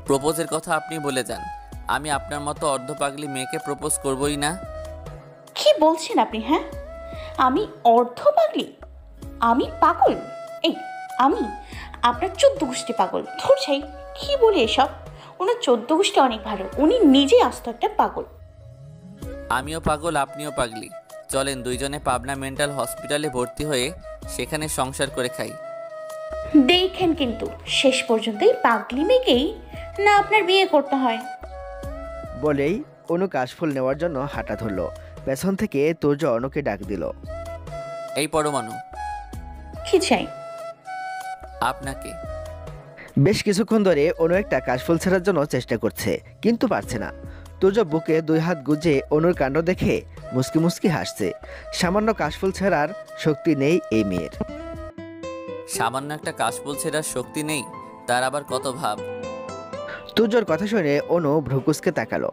প্রপোজের কথা আপনি বলে যান। আমি আপনার মতো অর্ধপাগলি মেয়েকে প্রপোজ করবই না। কি বলছেন আপনি? হ্যাঁ, আমি অর্ধ পাগলি? আমি পাগল? এই, আমি আপনার 14 গোষ্ঠী পাগল। ধুর ছাই, কি বলি এসব? ওনার 14 গোষ্ঠী অনেক ভালো, উনি নিজেই আস্ত একটা পাগল। আমিও পাগল, আপনিও পাগলি। চলেন দুইজনে পাবনা মেন্টাল হসপিটালে ভর্তি হয়ে সেখানে সংসার করে খাই। দেখেন কিন্তু শেষ পর্যন্ত এই পাগলি মেয়েকেই না আপনার বিয়ে করতে হয়। বলেই অনু কাশফুল নেওয়ার জন্য হাঁটা ধরল। পেছন থেকে তুর্য অনুকে ডাক দিল। এই পরমাণু, কি চাই? আপনাকে। বেশ কিছুক্ষণ ধরে অনু একটা কাশফুল ছেড়ার জন্য চেষ্টা করছে, কিন্তু পারছে না। তুর্য বুকে 2 হাত গুজে অনুর কাণ্ড দেখে মুসকি মুসকি হাসছে। সামান্য কাশফুল ছেড়ার শক্তি নেই এই মেয়ের। সামান্য একটা কাশফুল ছেঁড়ার শক্তি নেই, তার আবার কত ভাব। তুর্যর কথা শুনে অনু ভ্রুকুসকে তাকালো।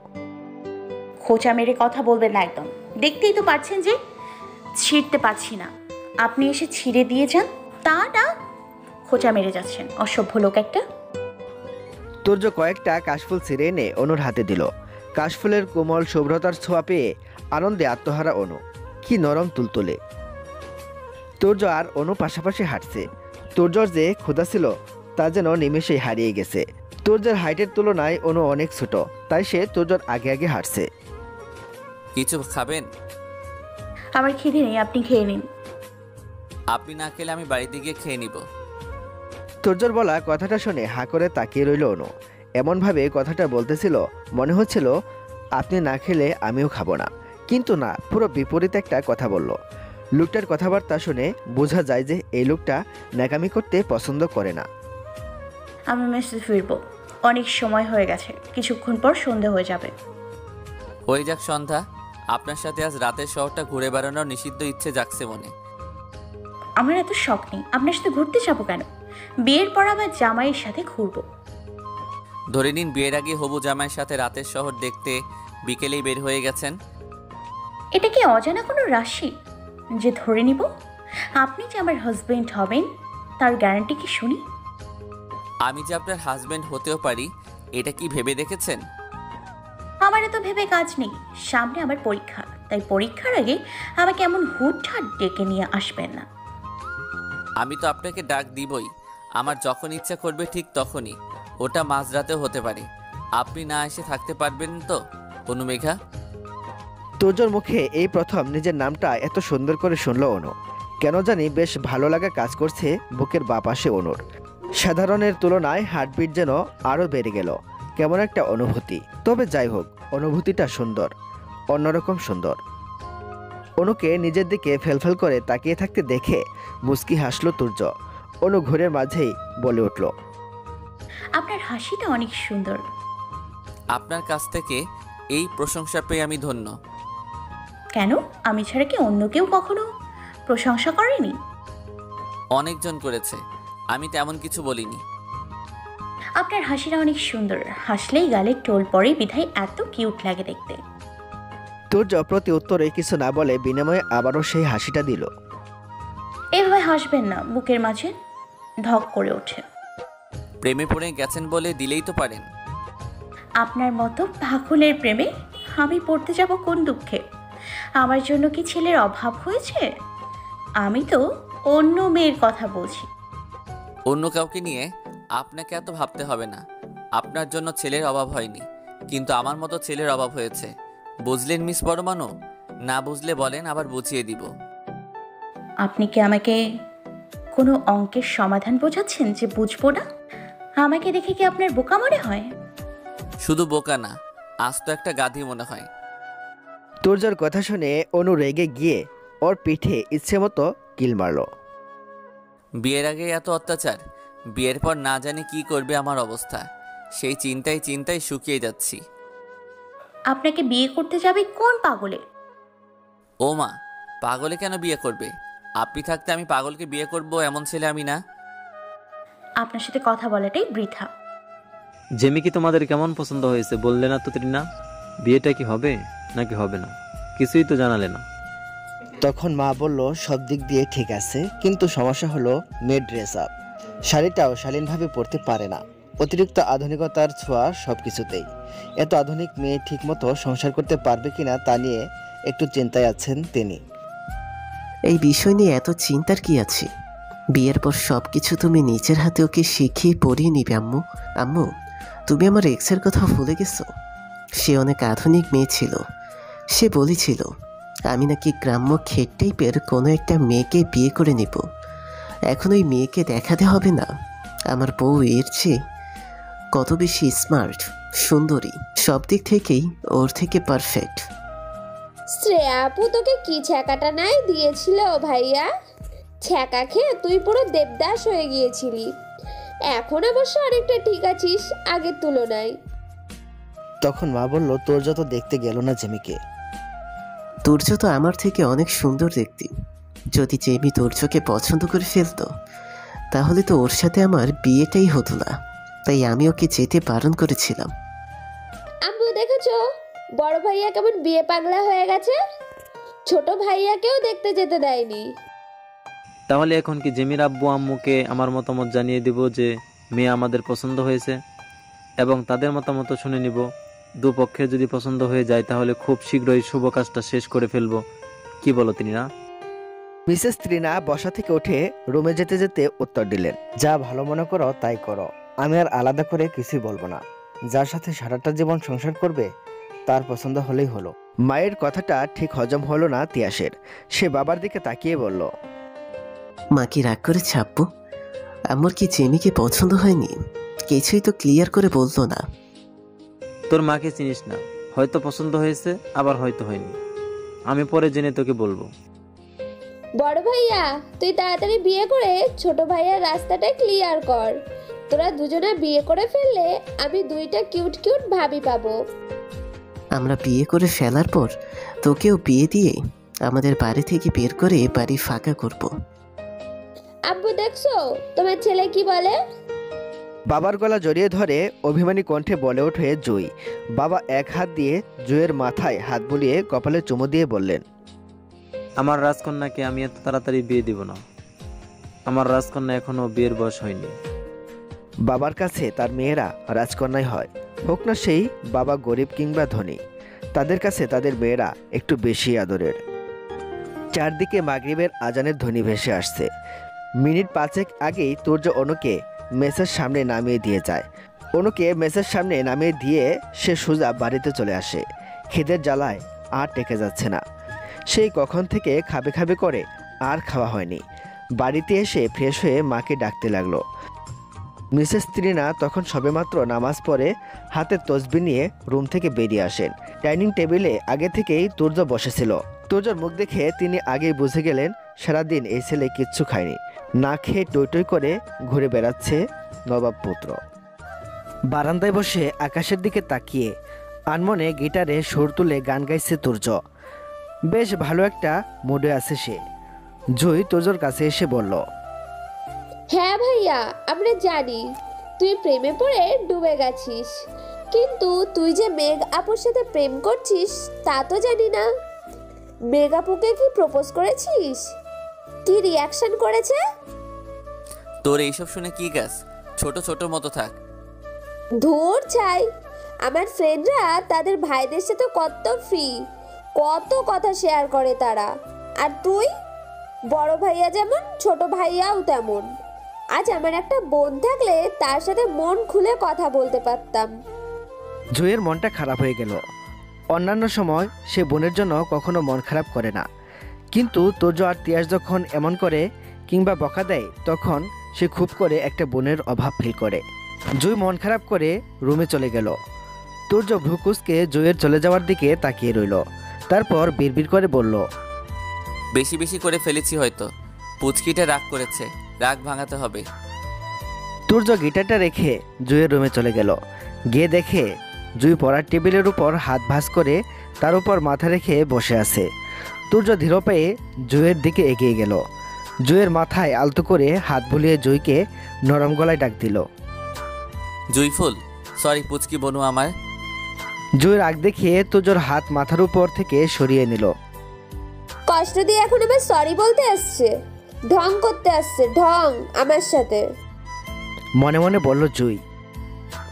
খোঁচা মেরে কথা বলবেন না একদম। দেখতেই তো পাচ্ছেন যে ছিঁড়তে পারছি না, আপনি এসে ছিঁড়ে দিয়ে যান। তা না, খোঁচা মেরে যাচ্ছেন, অসভ্য লোক একটা। তুর্য কয়েকটা কাশফুল ছিঁড়ে এনে অনুর হাতে দিল। কাশফুলের কোমল শুভ্রতার ছোঁয়া পেয়ে আনন্দে আত্মহারা অনু। কি নরম তুলতুলে। তুর্য আর অনু পাশাপাশি হাঁটছে। তুর্যর যে ক্ষুধা ছিল তা যেন নিমেষেই হারিয়ে গেছে। তুর্যের হাইটের তুলনায় অনু অনেক ছোট, তাই সে তুর্যর আগে আগে হাঁটছে। কিছু খাবেন? আমার খিদে নেই, আপনি খেয়ে নিন। আপনি না খেলে আমি বাড়িতে গিয়ে খেয়ে নিব। তুর্যর বলা কথাটা শুনে হাঁ করে তাকিয়ে রইল অনু। এমনভাবে কথাটা বলতেছিল মনে হচ্ছিল আপনি না খেলে আমিও খাবো না। কিন্তু না, পুরো বিপরীত একটা কথা বলল। লোকটার কথাবার্তা শুনে বোঝা যায় যে এই লোকটা ন্যাকামি করতে পছন্দ করে না। আমি মেসে ফিরবো, অনেক সময় হয়ে গেছে, কিছুক্ষণ পর সন্ধে হয়ে যাবে। হয়ে যাক সন্ধ্যা, আপনার সাথে আজ রাতের শহরটা ঘুরে বেড়ানোর নিষিদ্ধ ইচ্ছে জাগছে মনে। আমার এত শখ নেই, আপনার সাথে ঘুরতে যাবো কেন? বিয়ের পর আবার জামাইয়ের সাথে ঘুরবো। ধরে নিন বিয়ের আগে হবু জামাইয়ের সাথে রাতের শহর দেখতে বিকেলেই বের হয়ে গেছেন। এটা কি অজানা কোনো রাশি যে ধরে নিব? আপনি যে আমার হাজবেন্ড হবেন তার গ্যারান্টি কি শুনি? আমি যে আপনার হাজবেন্ড হতেও পারি, এটা কি ভেবে দেখেছেন? আমার এত ভেবে কাজ নেই, সামনে আমার পরীক্ষা, তাই পরীক্ষার আগে আমাকে এমন হুটহাট ডেকে নিয়ে আসবেন না। আমি তো আপনাকে ডাক দিবই, আমার যখন ইচ্ছা করবে ঠিক তখনই। ওটা মাঝরাতেও হতে পারে। আপনি না এসে থাকতে পারবেন তো অনুমেঘা? তুর্যর মুখে এই প্রথম নিজের নামটা এত সুন্দর করে শুনল অনু। কেন জানি বেশ ভালো লাগা কাজ করছে বুকের বাঁ পাশে অনুর। সাধারণের তুলনায় হার্টবিট যেন আরও বেড়ে গেল। কেমন একটা অনুভূতি। তবে যাই হোক, অনুভূতিটা সুন্দর, অন্যরকম সুন্দর। অনুকে নিজের দিকে ফেলফেল করে তাকিয়ে থাকতে দেখে মুচকি হাসল তুর্য। অনু ঘুরের মাঝেই বলে উঠল, আপনার হাসিটা অনেক সুন্দর। আপনার কাছ থেকে এই প্রশংসা পেয়ে আমি ধন্য। কেন, আমি ছাড়া কি অন্য কেউ কখনো প্রশংসা করেনি? অনেকজন করেছে, আমি তেমন কিছু বলিনি। আপনার হাসিটা অনেক সুন্দর, হাসলেই গালে টোল পড়ে, বিধায় এত কিউট লাগে দেখতে। তুর্য প্রতি উত্তরে কিছু না বলে বিনিময়ে আবারও সেই হাসিটা দিল। এভাবে হাসবেন না, বুকের মাঝে ধক করে ওঠে। প্রেমে পড়ে গেছেন বলে দিলেই তো পারেন। আপনার মতো পাগলের প্রেমে আমি পড়তে যাব কোন দুঃখে? আমার জন্য কি ছেলের অভাব হয়েছে? আমি তো অন্য মেয়ের কথা বলছি। অন্য কাউকে নিয়ে আপনাকে এত ভাবতে হবে না। আপনার জন্য ছেলের অভাব হয়নি, কিন্তু আমার মতো ছেলের অভাব হয়েছে। বুঝলেন মিস পরমাণু? না বুঝলে বলেন, আবার বুঝিয়ে দিব। আপনি কি আমাকে কোনো অঙ্কের সমাধান বোঝাচ্ছেন যে বুঝবো না? আমাকে দেখে কি আপনার বোকা মনে হয়? শুধু বোকা না, আজ তো একটা গাধি মনে হয়। তুর্যর কথা শুনে অনু রেগে গিয়ে ওর পিঠে ইচ্ছে মতো কিল মারল। বিয়ের আগে এত অত্যাচার, বিয়ের পর না জানি কি করবে আমার অবস্থা, সেই চিন্তায় চিন্তায় শুকিয়ে যাচ্ছি। আপনাকে বিয়ে করতে যাবে কোন পাগলে? ও মা, পাগলে কেন বিয়ে করবে? আপনি থাকতে আমি পাগলকে বিয়ে করব এমন ছেলে আমি না। আপনার সাথে কথা বলাটাই বৃথা। জেমি কি তোমাদের কেমন পছন্দ হয়েছে বললে না তো তৃণা? বিয়েটা কি হবে নাকি হবে না কিছুই তো জানালে না। তখন মা বলল সব দিক দিয়ে ঠিক আছে, কিন্তু সমস্যা হলো মেয়ের ড্রেস আপ। শাড়িটাও শালীনভাবে পরতে পারে না। অতিরিক্ত আধুনিকতার ছোঁয়া সব কিছুতেই। এত আধুনিক মেয়ে ঠিকমতো সংসার করতে পারবে কিনা তা নিয়ে একটু চিন্তায় আছেন তিনি। এই বিষয় নিয়ে এত চিন্তার কি আছে? বিয়ের পর সব কিছু তুমি নিজের হাতে ওকে শিখিয়ে পড়িয়ে নিবে আম্মু। আম্মু, তুমি আমার এক্সের কথা ভুলে গেছো? সে অনেক আধুনিক মেয়ে ছিল। সে বলেছিল আমি নাকি গ্রাম্য খেট টাইপের কোনো একটা মেয়েকে বিয়ে করে নিব। এখন ওই মেয়েকে দেখাতে হবে না আমার বউ এর চেয়ে কত বেশি স্মার্ট, সুন্দরী, সব দিক থেকেই ওর থেকে পারফেক্ট। শ্রেয়া আপু তোকে কি ছ্যাঁকাটা নাই দিয়েছিল ভাইয়া? ছ্যাঁকা খেয়ে তুই পুরো দেবদাস হয়ে গিয়েছিলি। এখন অবশ্য অনেকটা ঠিক আছিস আগের তুলনায়। তখন মা বলল, তোর যত দেখতে গেল না জেমিকে। তুর্য তো আমার থেকে অনেক সুন্দর দেখতে। যদি জেমি তুর্যকে পছন্দ করে ফেলতো তাহলে তো ওর সাথে আমার বিয়েটাই হতো না। তাই আমি ওকে যেতে বারণ করেছিলাম। আম্মু দেখেছো বড় ভাইয়া কেমন বিয়ে পাগলা হয়ে গেছে? ছোট ভাইয়াকেও দেখতে যেতে দেয়নি। তাহলে এখন কি জেমির আব্বু আম্মুকে আমার মতামত জানিয়ে দিব যে মেয়ে আমাদের পছন্দ হয়েছে এবং তাদের মতামত শুনে নিব। দুপক্ষের যদি পছন্দ হয়ে যায় তাহলে খুব শীঘ্রই শুভ কাজটা শেষ করে ফেলবো। কি বলো তৃণা? মিসেস তৃণা বসা থেকে উঠে রুমে যেতে যেতে উত্তর দিলেন, যা ভালো মনে করো তাই করো। আমি আর আলাদা করে কিছুই বলবো না। যার সাথে সারাটা জীবন সংসার করবে তার পছন্দ হলেই হলো। মায়ের কথাটা ঠিক হজম হলো না তিয়াসের। সে বাবার দিকে তাকিয়ে বলল, মা কি রাগ করে ছাপবো? আমার কি জেমিকে পছন্দ হয়নি? কিছুই তো ক্লিয়ার করে বলতো না। তোর মাকে চিনিস না, হয়তো পছন্দ হয়েছে আবার হয়তো হয়নি। আমি পরে জেনে তোকে বলবো। বড় ভাইয়া তুই তাড়াতাড়ি বিয়ে করে ছোট ভাইয়ার রাস্তাটা ক্লিয়ার কর। তোরা দুজনে বিয়ে করে ফেললে আমি দুইটা কিউট কিউট ভাবি পাবো। আমরা বিয়ে করে ফেলার পর তোকেও বিয়ে দিয়ে আমাদের বাড়ি থেকে বের করে বাড়ি ফাঁকা করব। আব্বু দেখছো তোমার ছেলে কি বলে? বাবার গলা জড়িয়ে ধরে অভিমানী কণ্ঠে বলে ওঠে জুই। বাবা এক হাত দিয়ে জুইয়ের মাথায় হাত বুলিয়ে কপালে চুমু দিয়ে বললেন, আমার রাজকন্যাকে আমি এত তাড়াতাড়ি বিয়ে দিব না। আমার রাজকন্যা এখনো বিয়ের বয়স হয়নি। বাবার কাছে তার মেয়েরা রাজকন্যাই হয়, হোক না সেই বাবা গরিব কিংবা ধনী। তাদের কাছে তাদের মেয়েরা একটু বেশি আদরের। চারদিকে মাগরিবের আজানের ধ্বনি ভেসে আসছে। মিনিট 5 আগেই তুর্য অনুকে মেসের সামনে নামিয়ে দিয়ে যায়। অনুকে মেসের সামনে নামিয়ে দিয়ে সে সোজা বাড়িতে চলে আসে। খিদের জ্বালায় আর টেকে যাচ্ছে না। সেই কখন থেকে খাবে খাবে করে আর খাওয়া হয়নি। বাড়িতে এসে ফ্রেশ হয়ে মাকে ডাকতে লাগলো। মিসেস তৃণা তখন সবেমাত্র নামাজ পড়ে হাতে তসবিহ নিয়ে রুম থেকে বেরিয়ে আসেন। ডাইনিং টেবিলে আগে থেকেই তুর্য বসেছিল। তুর্যর মুখ দেখে তিনি আগেই বুঝে গেলেন সারাদিন এই ছেলে কিচ্ছু খায়নি, না খেয়ে টই টই করে ঘুরে বেড়াচ্ছে নবাব পুত্র। বারান্দায় বসে আকাশের দিকে তাকিয়ে আনমনে গিটারে সুর তুলে গান গাইছে তুর্য। বেশ ভালো একটা মুডে আছে সে। জুই তুর্যর কাছে এসে বলল, হ্যাঁ ভাইয়া আমরা জানি তুই প্রেমে পড়ে ডুবে গেছিস, কিন্তু তুই যে মেঘ আপুর সাথে প্রেম করছিস তা তো জানি না। মেঘ আপুকে কি প্রপোজ করেছিস? কি রিয়াকশন করেছে? তোর এইসব শুনে কি গাছ, ছোট ছোট মতো থাক। ধুর ছাই, আমার ফ্রেন্ডরা তাদের ভাইদের সাথে কত ফ্রি, কত কথা শেয়ার করে তারা। আর তুই বড় ভাইয়া যেমন ছোট ভাইয়াও তেমন। আজ আমার একটা বোন থাকলে তার সাথে মন খুলে কথা বলতে পারতাম। জুইয়ের মনটা খারাপ হয়ে গেল। অন্যান্য সময় সে বোনের জন্য কখনো মন খারাপ করে না, কিন্তু তুর্য আর তিয়াস যখন এমন করে কিংবা বকা দেয় তখন সে খুব করে একটা বোনের অভাব ফিল করে। জুই মন খারাপ করে রুমে চলে গেল। তুর্য ভ্রুকুচকে জুইয়ের চলে যাওয়ার দিকে তাকিয়ে রইল। তারপর বিড়বিড় করে বলল, বেশি বেশি করে ফেলেছি হয়তো। পুচকিটা রাগ করেছে, রাগ ভাঙাতে হবে। তুর্য গিটারটা রেখে জুইয়ের রুমে চলে গেল। গিয়ে দেখে জুই পড়ার টেবিলের উপর হাত ভাঁজ করে তার উপর মাথা রেখে বসে আছে। তুর্য ধীর পায়ে জুইয়ের দিকে এগিয়ে গেল। জুইয়ের মাথায় আলতো করে হাত বুলিয়ে জুইকে নরম গলায় ডাক দিল, জুইফুল, সরি পুচকি বনু আমার। জুইয়ের রাগ দেখিয়ে তুর্যর হাত মাথার উপর থেকে সরিয়ে নিল। কষ্ট দিয়ে এখন আবার সরি বলতে আসছে, ঢং করতে আসছে, ঢং আমার সাথে। মনে মনে বলল জুই।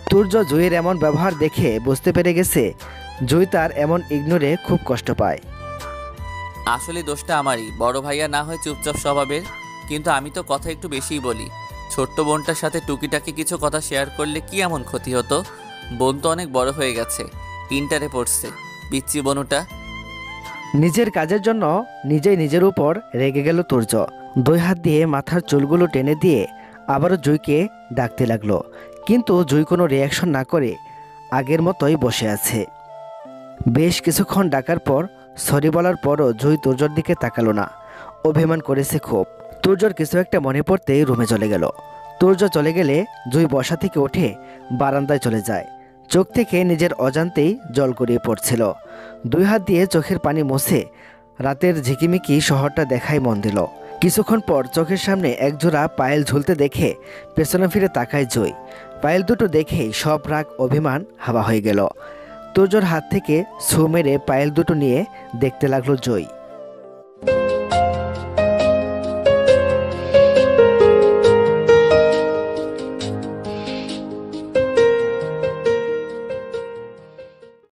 তুর্য জুঁইয়ের এমন ব্যবহার দেখে বুঝতে পেরে গেছে জুঁই তার এমন ইগনোরে খুব কষ্ট পায়। আসলে দোষটা আমারই, বড় ভাইয়া না হয় চুপচাপ স্বভাবের, কিন্তু আমি তো কথা একটু বেশিই বলি। ছোট্ট বোনটার সাথে টুকিটাকি কিছু কথা শেয়ার করলে কি এমন ক্ষতি হতো? বোন তো অনেক বড় হয়ে গেছে, ইন্টারে পড়ছে, পিচ্চি বনুটা। নিজের কাজের জন্য নিজেই নিজের উপর রেগে গেল তুর্য। 2 হাত দিয়ে মাথার চুলগুলো টেনে দিয়ে আবারও জুঁইকে ডাকতে লাগলো, কিন্তু জুঁই কোনো রিয়াকশন না করে আগের মতোই বসে আছে। বেশ কিছুক্ষণ ডাকার পর সরি বলার পরও জুঁই তুর্যর দিকে তাকালো না। অভিমান করেছে খুব। তুর্যর কিছু একটা মনে পড়তেই রুমে চলে গেল। তুর্য চলে গেলে জুঁই বসা থেকে উঠে বারান্দায় চলে যায়। চোখ থেকে নিজের অজান্তেই জল গড়িয়ে পড়ছিল। 2 হাত দিয়ে চোখের পানি মুছে রাতের ঝিকিমিকি শহরটা দেখাই মন দিল। কিছুক্ষণ পর চোখের সামনে একজোড়া পায়েল ঝুলতে দেখে পেছনে ফিরে তাকায় জুঁই। পায়েল দুটো দেখেই সব রাগ অভিমান হাওয়া হয়ে গেল। তুর্যর হাত থেকে ছু মেরে পায়েল দুটো নিয়ে দেখতে লাগলো জুঁই।